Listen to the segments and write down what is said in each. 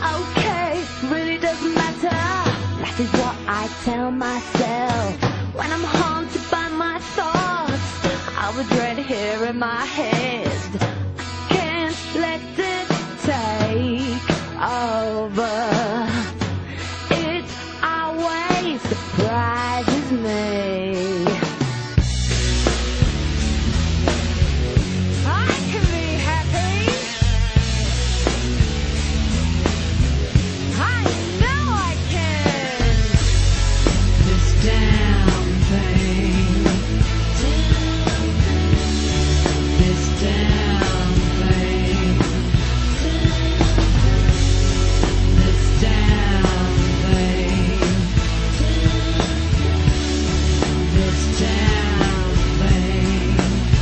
Okay, really doesn't matter. That is what I tell myself when I'm haunted by my thoughts. I was right here in my head. Can't let it take over. It always surprises me. I can be happy. I know I can. This damn thing. This damn thing. This damn thing. This damn thing.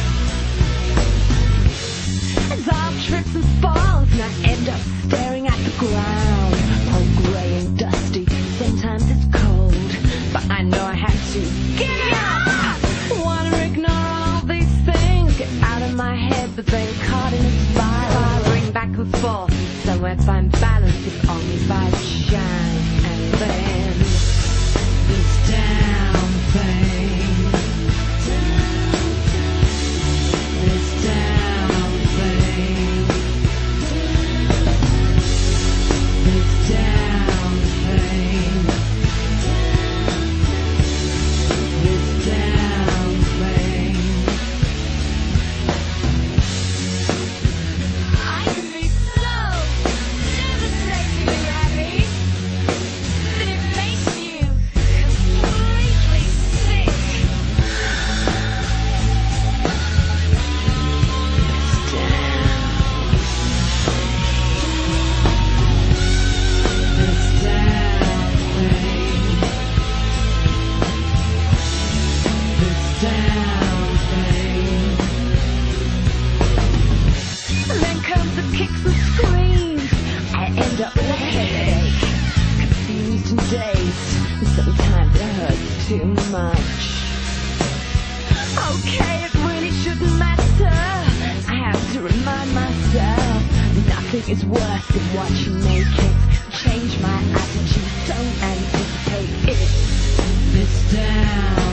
As all trips and falls, and I end up staring at the ground, all grey and dusty. Sometimes it's cold, but I know I have to get up. Wanna ignore all these things, get out of my head, but then caught in a spiral. I bring back and forth, somewhere find balance if only by chance. And then this damn thing, this damn thing, this damn thing, this damn thing. I can be so devastatingly happy that it makes you completely sick. This damn, this damn thing, this damn thing. And then comes the kicks and screams. I end up with a headache, confused and dazed, and sometimes it hurts too much. Okay, it really shouldn't matter. I have to remind myself nothing is worse than watching naked. Change my attitude, don't anticipate it. This damn